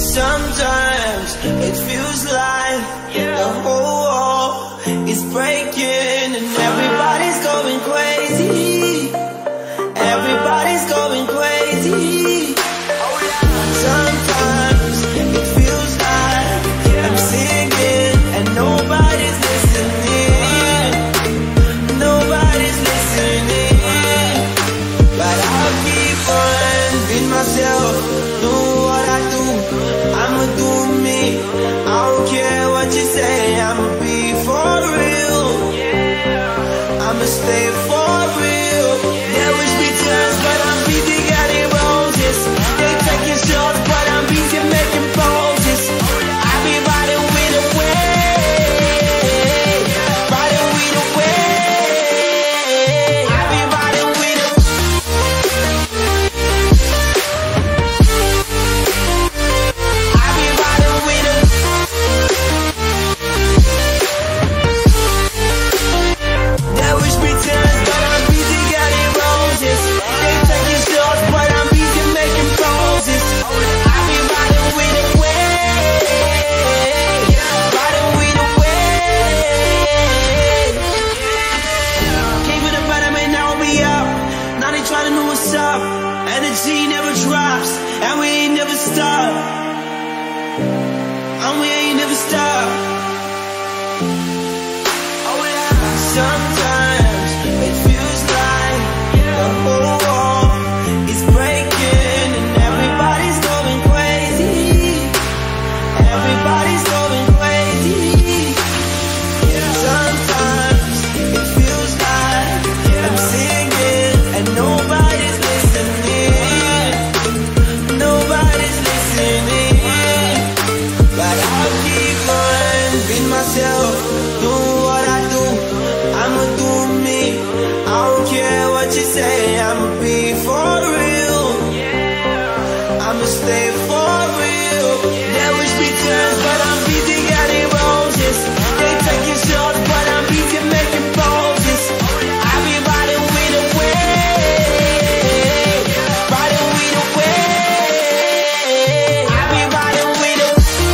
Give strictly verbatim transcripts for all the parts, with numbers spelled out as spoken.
Sometimes it feels like the whole world is breaking and everybody's going crazy. Everybody's going crazy. Sometimes it feels like I'm singing and nobody's listening. Nobody's listening. But I'll keep on being myself, do what I do. I'ma do me. I don't care what you say. I'ma be for real. I'ma stay for real. There was be times, but I'm busy getting roses. They taking shots, but I'm busy making poses. I be riding with a wave, riding with a wave. I be riding with a. I be riding with a. There was be times, but I'm busy getting roses. They taking shots, but I'm busy making poses. I be riding with a wave, riding with a wave. Came with a better man, now we up. Now they tryna know what's up. Energy never drops, and we ain't never stop. And we ain't never stop. Sometimes it feels like the whole world is breaking and everybody's going crazy. Everybody's going crazy. Sometimes it feels like I'm singing and nobody's listening. Nobody's listening. But I'll keep on being myself, do what I do. I'ma do me. I don't care what you say. I'ma be for real. I'ma stay for real. There was be times, but I'm busy getting roses. They taking shots, but I'm busy making poses. I be riding with a wave, riding with a wave. I be riding with a.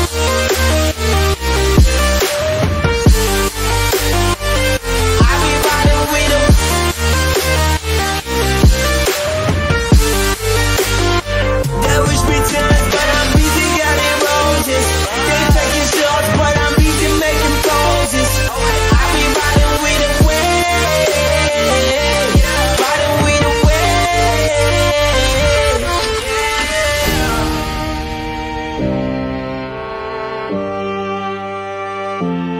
I be riding with a. There was be times, but I'm busy getting roses. They taking shots, but I'm busy making poses. I be riding with a wave, riding with a wave.